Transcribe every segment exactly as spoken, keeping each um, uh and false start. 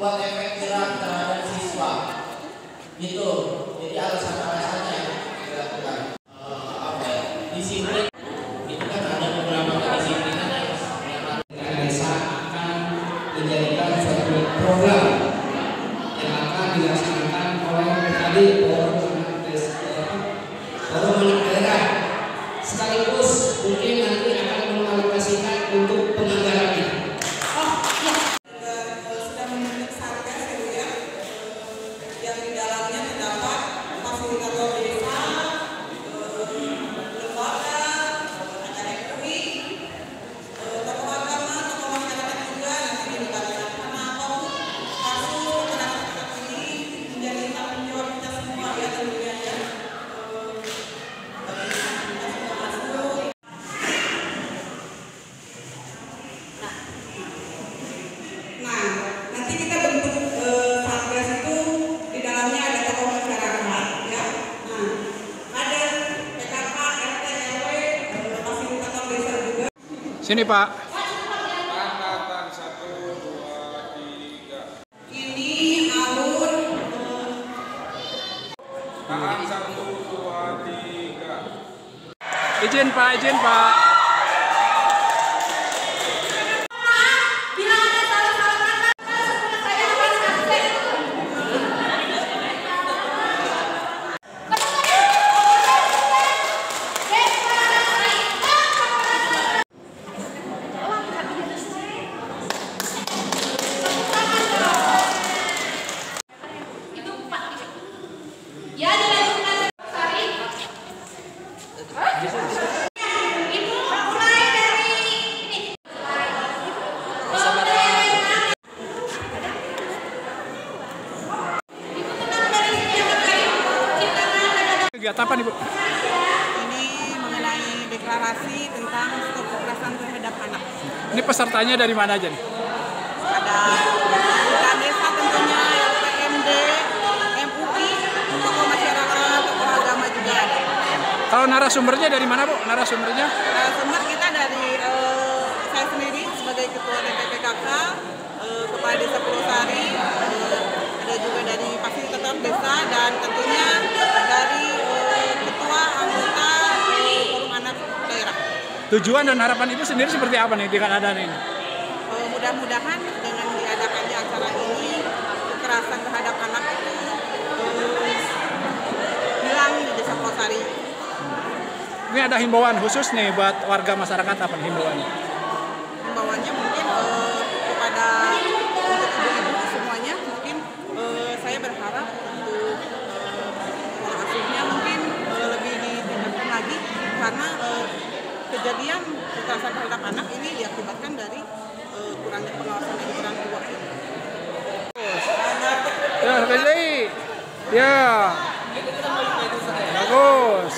membuat efek jerah terhadap siswa. Gitu. Jadi alasan-alasannya dilakukan. Uh, apa ya? Disiplin. Itu kan ada beberapa kedisiplinan yang desa akan menjadikan suatu program yang akan dilaksanakan oleh tadi forum anak daerah. Sekaligus mungkin nanti akan mengalokasikan untuk penganggarannya. Oh iya. Sudah membentuk satgas ya, yang di dalamnya terdapat fasilitator desa, lembaga, ada M U I, tokoh agama, tokoh masyarakat juga nanti dilibatkan. Kenapa kasus kekerasan ini menjadi tanggung jawab kita semua ya tentunya ya. Sini Pak. Angkatan satu, dua, tiga. Ini alur. Tahan satu, dua, tiga. Izin Pak, izin Pak. Kegiatan apa nih Bu? Ini mengenai deklarasi tentang stop kekerasan terhadap anak. Ini pesertanya dari mana aja nih? Ada bukan desa tentunya, L P M D, M U I, tokoh masyarakat, tokoh agama juga ada. Kalau narasumbernya dari mana Bu? Narasumbernya? Narasumber kita dari uh, saya sendiri sebagai ketua T P P K K, uh, kepala desa Pulosari, uh, ada juga dari fasilitator desa dan tentunya dari uh, ketua anggota uh, forum anak daerah. Tujuan dan harapan Ibu sendiri seperti apa nih dengan adanya ini? Uh, mudah-mudahan dengan diadakannya acara ini kekerasan terhadap anak itu uh, hilang di desa Pulosari. Ini ada himbauan khusus nih buat warga masyarakat apa nih himbauannya? Himbauannya mungkin uh, kepada untuk ibu-ibu semuanya mungkin uh, saya berharap untuk uh, pola asuhnya mungkin uh, lebih ditingkatkan lagi karena uh, kejadian kekerasan terhadap anak ini diakibatkan dari uh, kurangnya pengawasan dari orang tua. Ya, Fezli. Ya. Bagus.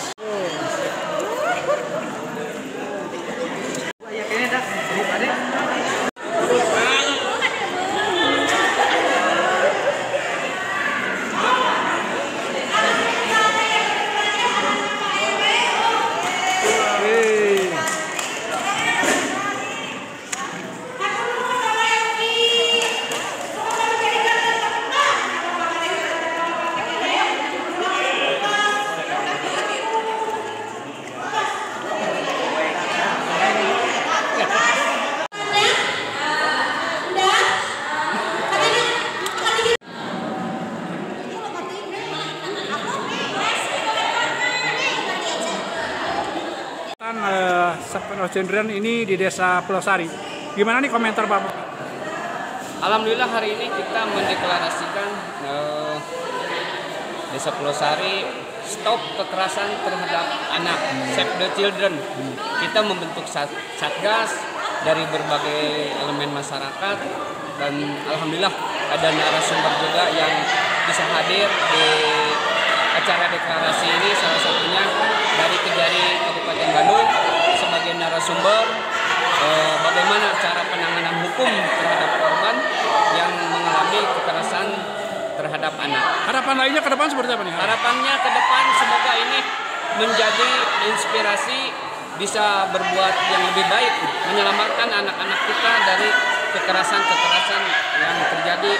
Sepenuh Cendren ini di Desa Pulosari. Gimana nih komentar Bapak? Alhamdulillah hari ini kita mendeklarasikan eh, Desa Pulosari stop kekerasan terhadap anak, Save the Children. Kita membentuk satgas dari berbagai elemen masyarakat dan alhamdulillah ada narasumber juga yang bisa hadir di acara deklarasi ini, salah satunya dari Kejari Kabupaten Bandung sebagai narasumber eh, bagaimana cara penanganan hukum terhadap korban yang mengalami kekerasan terhadap anak. Harapan lainnya ke depan seperti apa nih? Harapannya ke depan semoga ini menjadi inspirasi bisa berbuat yang lebih baik, menyelamatkan anak-anak kita dari kekerasan-kekerasan yang terjadi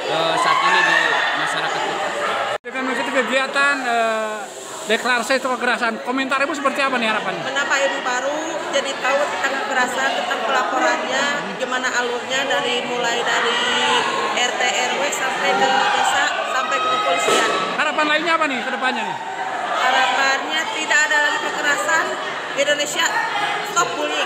uh, saat ini di masyarakat kita. Dengan mengikuti kegiatan uh, deklarasi itu kekerasan, komentar Ibu seperti apa nih harapannya? Menambah ilmu baru, jadi tahu tentang kekerasan, tentang pelaporannya, gimana alurnya dari mulai dari R T R W sampai ke desa sampai ke kepolisian. Harapan lainnya apa nih ke depannya nih? Harapannya tidak ada lagi kekerasan, Indonesia stop bullying.